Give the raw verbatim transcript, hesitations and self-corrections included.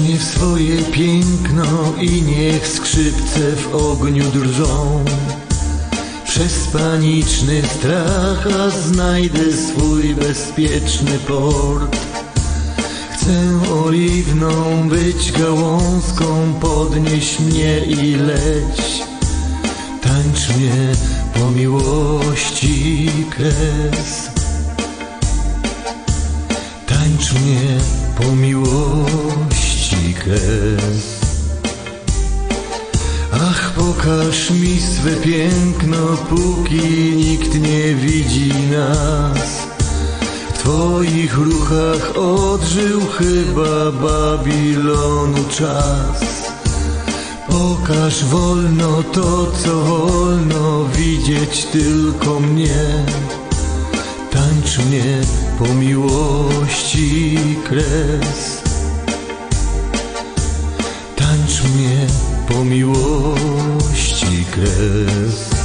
mnie w swoje piękno i niech skrzypce w ogniu drżą. Przez paniczny strach a znajdę swój bezpieczny port. Chcę oliwną być gałązką, podnieś mnie i leć. Tańcz mnie po miłości kres. Tańcz mnie po miłości kres. Ach, pokaż mi swe piękno, póki nikt nie widzi nas. W Twoich ruchach odżył chyba Babilonu czas. Pokaż wolno to, co wolno widzieć tylko mnie. Tańcz mnie po miłości kres. Tańcz mnie po miłości kres.